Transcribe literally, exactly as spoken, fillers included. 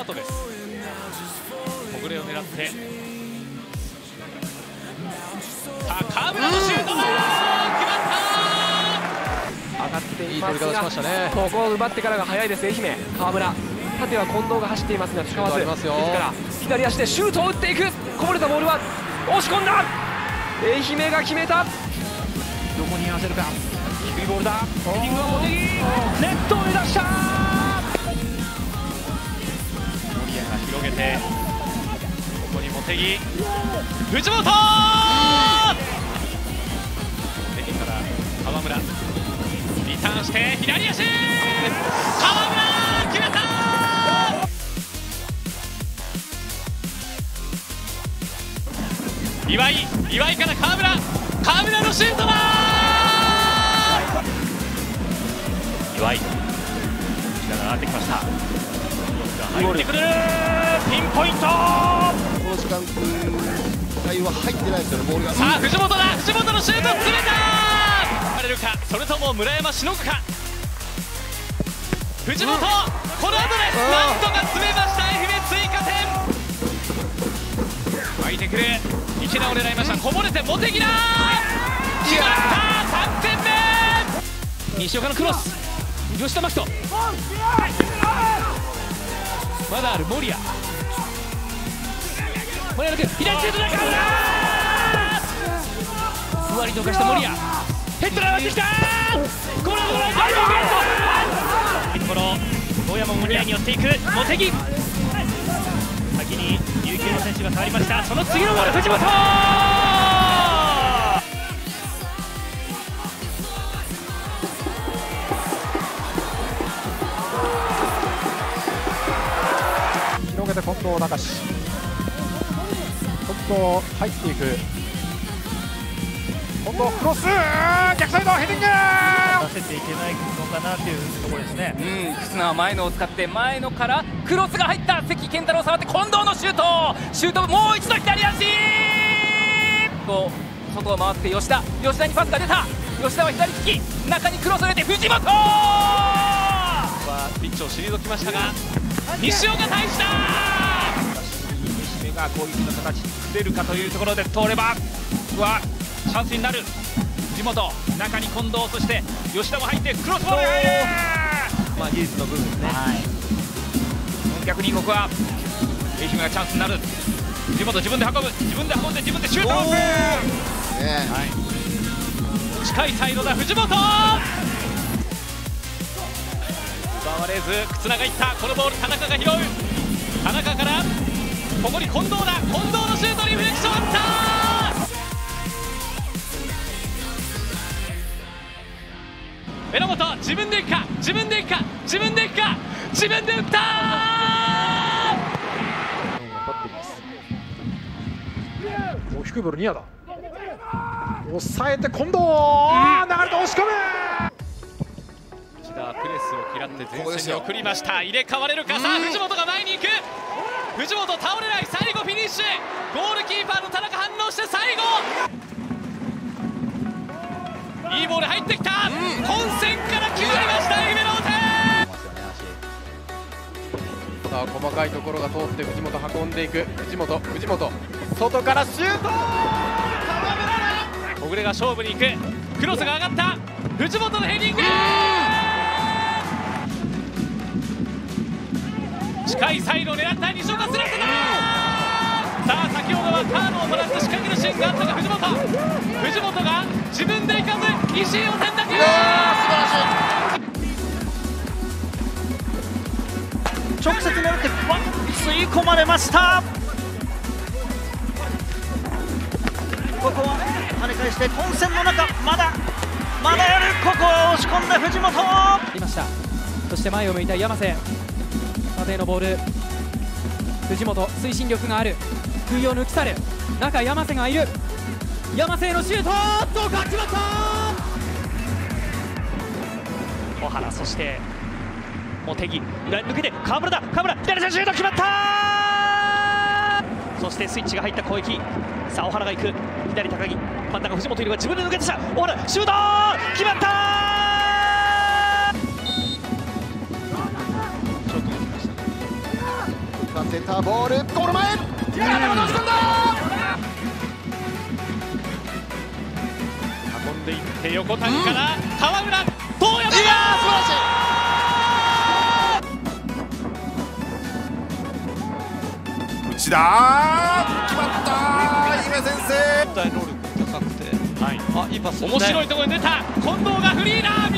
ートです。小暮を狙ってさあ川村のシュート、決まった。 上がっていいいますが、 取り方しましたね。 ここを奪ってからが早いです愛媛。川村、縦は近藤が走っていますが使わず、 シュートありますよ。 自ら左足でシュートを打っていく。こぼれたボールは押し込んだ。愛媛が決めた。 どこに合わせるか。低いボールだ。ヘディングは茂木、ネットを目指した。 森谷が広げて、ここに茂木、藤本、ヘディから川村、リターンして左足、川村決めた。岩井、岩井から川村、川村のシュートだ。岩井、力が上がってきました。入ってくる、ピンポイント。 この時間帯は入ってないですよね、ボールが。 さあ藤本だ、藤本のシュート詰めた。されるか、それとも村山しのぐか。藤本、うん、この後です。なんとか詰めました。愛媛追加点。湧いてくる、池田を狙いました。こぼれて茂木だ。決まった。さんてんめ。西岡のクロス、吉田真希人、まだある守谷、守谷の左シュートだ。ふわりとかした守谷、ヘッドライン割ってきた。このところ大ゲット。ところ大山守谷に寄っていく茂木、先に琉球の選手が触りました。その次のボール藤本。 広げて近藤隆史、近藤入っていく。近藤クロス、逆サイドヘディング。出せていけないのかなっていうところですね。 うん、忽那は前野を使って前野からクロスが入った。関健太郎触って近藤のシュート、シュートもう一度左足。こう外を回って吉田、吉田にパスが出た。吉田は左利き、中にクロスを入れて藤本はピッチを退きましたが西岡対した。 愛媛が攻撃の形作れるかというところで通ればはチャンスになる。藤本、中に近藤、そして吉田も入ってクロスボールが入る。 まあ技術の部分ですね。はい、 逆にここは愛媛がチャンスになる。藤本自分で運ぶ、自分で運んで自分でシュートを打つ。 はい、近いサイドだ藤本。奪われず忽那がいった。このボール田中が拾う。田中からここに近藤だ。近藤のシュート、リフレクションあった。榎本、自分でいくか、自分でいくか、自分でいくか、自分で打った。 お低いボールニアだ。抑えて近藤、うん、流れて押し込む。 内田はプレスを嫌って前線に送りました。入れ替われるか。さあ藤本が前に行く。藤本倒れない。最後フィニッシュ。ゴールキーパーの田中反応して最後いいボール入ってきた。うん、本線から決まりました。愛媛の点。 さあ細かいところが通って藤本運んでいく。藤本、藤本外からシュート。 小暮が勝負に行く。クロスが上がった。藤本のヘディング。近いサイドを狙った西岡、スラッとだ。さあ先ほどはカードをもらって仕掛けるシーンがあったが藤本藤本が自分で行かず石井を選択。 直接狙ってバン吸い込まれました。ここは跳ね返して混戦の中、まだまだやる。ここを押し込んだ藤本ありました。そして前を向いた山瀬、縦へのボール。藤本、推進力がある。空を抜き去る。中山瀬がいる。山瀬へのシュート、どうか、決まった。 小原、そして茂木、裏に抜けて川村だ。川村左手シュート決まった。そしてスイッチが入った攻撃。さあ小原が行く。左高木、真ん中藤本いるが自分で抜けてした。小原シュート決まった。 当てたボールゴール前、山田が押し込んだ。 運んでいって横谷から川村、遠山が、 いやー素晴らしい。内田決まった、姫先生。 身体能力高くて、 はい、 あいいパス、 面白いところに出た近藤がフリーだ。